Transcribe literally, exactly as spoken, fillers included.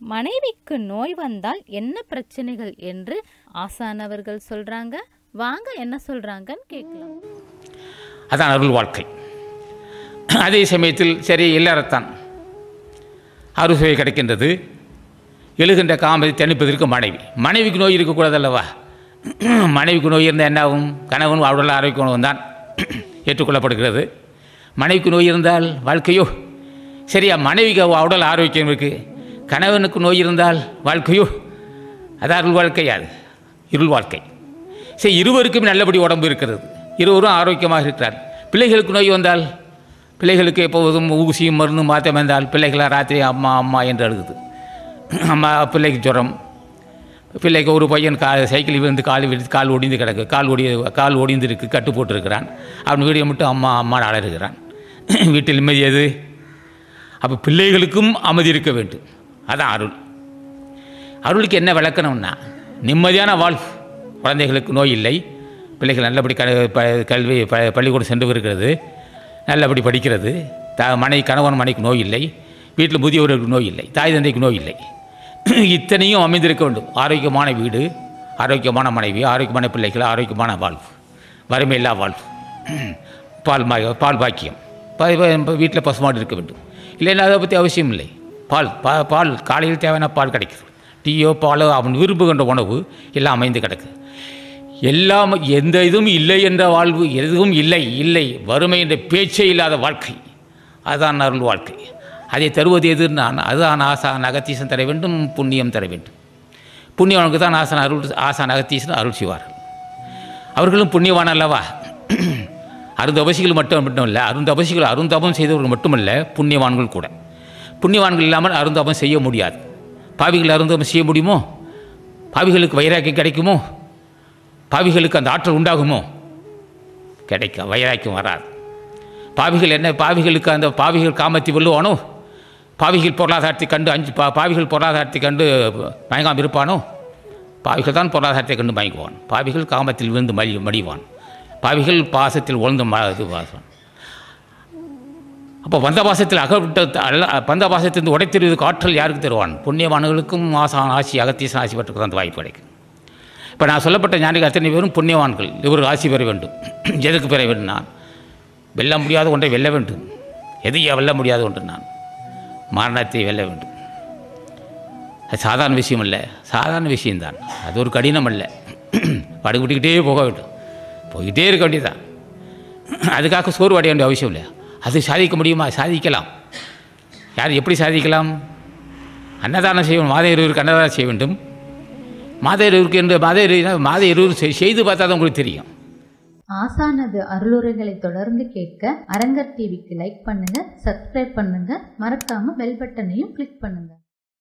மனைவிக்கு நோய் வந்தால் என்ன பிரச்சனைகள் என்று ஆசானவர்கள் சொல்றாங்க. வாங்க என்ன சொல்றாங்கன்னு கேட்கலாம். அதான் அருள் வாழ்க்கை. அதே சமயத்தில் சரி இல்லறத்தான் அறுசுவை கிடைக்கின்றது. எழுகின்ற காமத்தை தணிப்பதற்கு மனைவி. மனைவிக்கு நோய் இருக்கக்கூடாது அல்லவா? மனைவிக்கு நோய் இருந்தால் என்ன ஆகும்? கணவன் உடல் ஆரோக்கியம் தான் ஏற்றுக்கொள்ளப்படுகிறது. மனைவிக்கு நோய் இருந்தால் வாழ்க்கையோ சரியா? மனைவிக்கு உடல் ஆரோக்கியம் இருக்குது, கணவனுக்கு நோய் இருந்தால் வாழ்க்கையோ? அது அருள் வாழ்க்கையாது, இருள் வாழ்க்கை. சரி, இருவருக்கும் நல்லபடி உடம்பு இருக்கிறது, இருவரும் ஆரோக்கியமாக இருக்கிறார். பிள்ளைகளுக்கு நோய் வந்தால், பிள்ளைகளுக்கு எப்போதும் ஊசியும் மருந்து மாற்றம் வந்தால் பிள்ளைகளாக ராத்திரி அம்மா அம்மா என்று அழுகுது. அம்மா பிள்ளைக்கு ஜுரம், பிள்ளைக்கு ஒரு பையன் கா சைக்கிள் விழுந்து கால் விழுந்து கால் ஒடிந்து கிடக்கு, கால் ஒடி கால் ஒடிந்து இருக்கு, கட்டு போட்டிருக்கிறான். அவன் வீடியோ மட்டும் அம்மா அம்மா அழகுகிறான். வீட்டில் நிம்மதி எது? அப்போ பிள்ளைகளுக்கும் அமைதி இருக்க வேண்டும். அதான் அருள். அருளுக்கு என்ன விளக்கணும்னா, நிம்மதியான வாழ்வு. குழந்தைகளுக்கு நோய் இல்லை, பிள்ளைகள் நல்லபடி க கல்வி ப பள்ளிக்கூடம் சென்று வருகிறது, நல்லபடி படிக்கிறது. த மனை கணவன் மனைக்கு நோய் இல்லை, வீட்டில் முதியவர்களுக்கு நோய் இல்லை, தாய் தந்தைக்கு நோய் இல்லை. இத்தனையும் அமைந்திருக்க வேண்டும். ஆரோக்கியமான வீடு, ஆரோக்கியமான மனைவி, ஆரோக்கியமான பிள்ளைகள், ஆரோக்கியமான வாழ்வு, வறுமையில்லா வாழ்வு, பால் மா பால் பாக்கியம். வீட்டில் பசுமாடு இருக்க வேண்டும். இல்லைன்னா அதை பற்றி அவசியம் இல்லை. பால் பா பால் காலையில் தேவையான பால் கிடைக்குது. டீயோ பாலோ அவன் விரும்புகின்ற உணவு எல்லாம் அமைந்து கிடக்கு. எல்லாம் எந்த இதுவும் இல்லை என்ற வாழ்வு, எதுவும் இல்லை இல்லை வறுமை என்ற பேச்சே இல்லாத வாழ்க்கை, அதுதான் அருள் வாழ்க்கை. அதை தருவது எதுன்னு நான் அதுதான் ஆசான் அகத்தீசன் தர வேண்டும், புண்ணியம் தர வேண்டும். புண்ணியவனுக்கு தான் ஆசான் அருள் ஆசான் அகத்தீசன் அருள் செய்வார்கள். அவர்களும் புண்ணியவான் அல்லவா? அருந்தபசிகள் மட்டும் மட்டும் இல்லை, அருந்தபசிகள் அருந்தபம் செய்தவர்கள் மட்டுமல்ல, புண்ணியவான்கள் கூட. புண்ணியவான்கள் இல்லாமல் அருந்தபம் செய்ய முடியாது. பாவிகள் அருந்தபம் செய்ய முடியுமோ? பாவிகளுக்கு வைராக்கியம் கிடைக்குமோ? பாவிகளுக்கு அந்த ஆற்றல் உண்டாகுமோ? கிடைக்கும், வைராக்கியம் வராது. பாவிகள் என்ன, பாவிகளுக்கு அந்த பாவிகள் காமத்தை வெல்லுவானோ? பாவிகள் பொருளாதாரத்தை கண்டு அஞ்சு பா பாவிகள் பொருளாதாரத்தை கண்டு மயங்காமல் இருப்பானோ? பாவிகள் தான் பொருளாதாரத்தை கண்டு மயங்குவான். பாவிகள் காமத்தில் விழுந்து மடி மடிவான். பாவிகள் பாசத்தில் உழந்து இது வாசம். அப்போ வந்த பாசத்தில் அகவிட்ட அல்ல, பந்த பாசத்திலிருந்து உடைத்தெறிவதற்கு ஆற்றல் யாருக்கு தருவான்? புண்ணியவான்களுக்கும் ஆசான் ஆசி அகத்தீசன் ஆசி பெற்றுக்கு அந்த வாய்ப்பு கிடைக்கும். இப்போ நான் சொல்லப்பட்ட ஞானிகள் அத்தனை பேரும் புண்ணியவான்கள். இவர்கள் ஆசி பெற வேண்டும். எதுக்கு பெற வேண்டும்? நான் வெல்ல முடியாத ஒன்றை வெல்ல வேண்டும். எதையா வெல்ல முடியாத ஒன்று? நான் மரணத்தை வெல்ல வேண்டும். அது சாதாரண விஷயம் அல்ல, சாதாரண விஷயம்தான். அது ஒரு கடினம் அல்ல. படுவிட்டுக்கிட்டே போக வேண்டும், போய்கிட்டே இருக்க வேண்டியதுதான். அதுக்காக சோர்வு அடைய வேண்டிய அவசியம் இல்லை. அது சாதிக்க முடியுமா? சாதிக்கலாம். யார் எப்படி சாதிக்கலாம்? அன்னதானம் செய்யணும். மாத இருவருக்கு அன்னதானம் செய்ய வேண்டும். மாத இருவருக்கு என்று மாத இரு மாத இருவர் செய்து பார்த்தா தான் உங்களுக்கு தெரியும். ஆசானது அருளுரைகளை தொடர்ந்து கேட்க அரங்கர் டிவிக்கு லைக் பண்ணுங்க, சப்ஸ்கிரைப் பண்ணுங்க, மறக்காம பெல் பட்டனையும் கிளிக் பண்ணுங்க.